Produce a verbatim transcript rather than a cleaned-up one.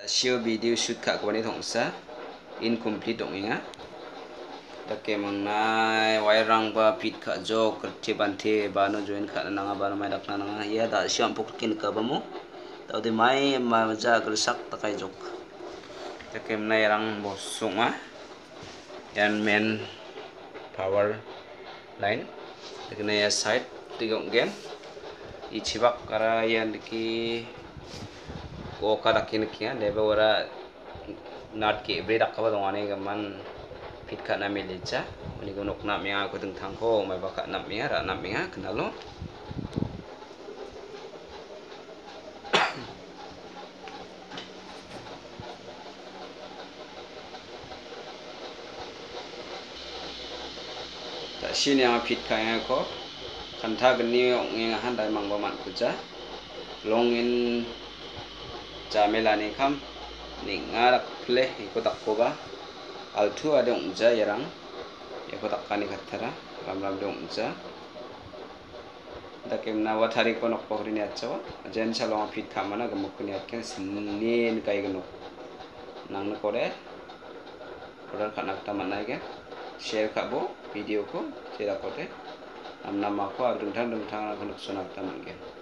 Sio video shoot kak ko ni thongsa incomplete dong inga take mangnai wairang ba pit kha jok kerti bante bano join kha nanga bano mai dakna nanga ya da siam pokkin ka bamu tawde mai ma ja gersak takai jok take manai rang bosuma yan main power line take na ya side tigong gen ichibak kara yan diki ko kada kin kia lebe ora nat ke bre dak ka dong ane gaman pit ka na melecha uni gonok na menga ko teng thangko mai baka na menga ra na menga kenalo ta sini yang pit ka yang ko kantha gni ong han dai mang ba man kuja longin jamela ni kam ni ngarak ple iko takko ba altu ada unja yarang iko takkani khattara ram ram de unja dakem na wathari ko nok pokri ni achawa jen salong fit khamana gamuk ni atken sinin kai ganok nang na kore order khanak ta manai ge share khabo video ko chera kote amna ma ko adung thang dung thang na ganok sonak ta mangen